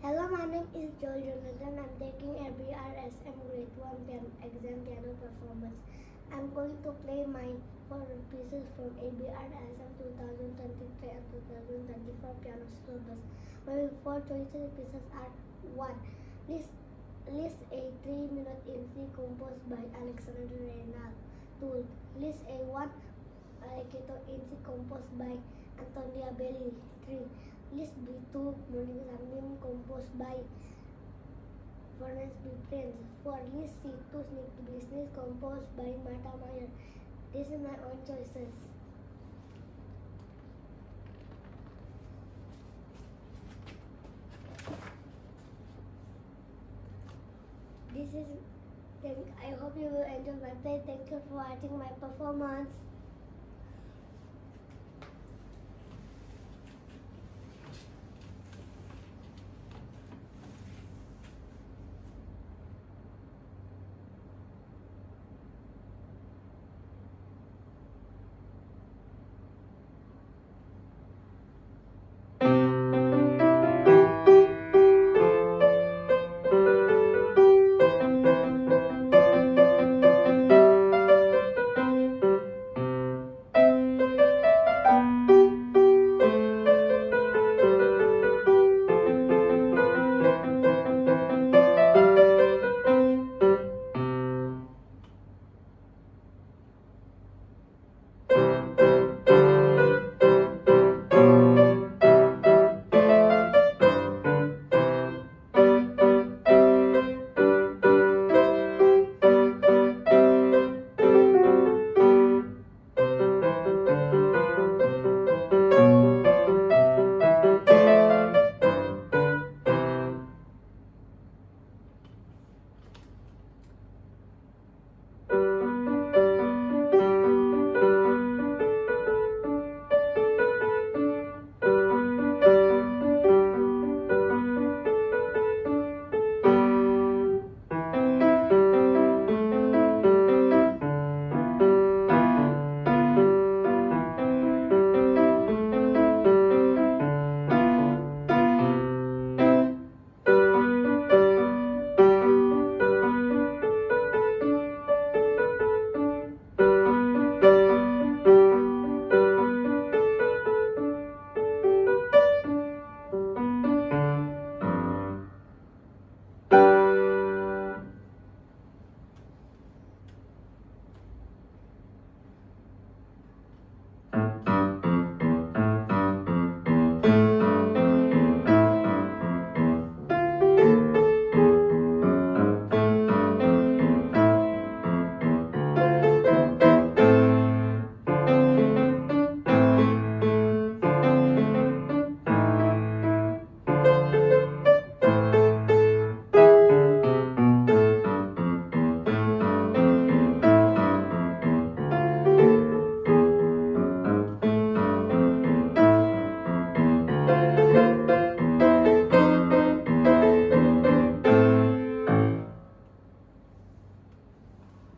Hello, my name is Joel Jonathan. I'm taking ABRSM Grade 1 exam piano performance. I'm going to play my 4 pieces from ABRSM 2023 and 2024 piano syllabus. My 4 choices pieces are 1. List a 3-minute MC composed by Alexander Reynal. 2. List a 1 Allegretto MC composed by Antonia Belli. 3. List B2 Morning Samnim composed by Florence B. Prince. 4. List C2 Sneaky Business composed by Martha Meyer. These are my own choices. I hope you will enjoy my play. Thank you for watching my performance.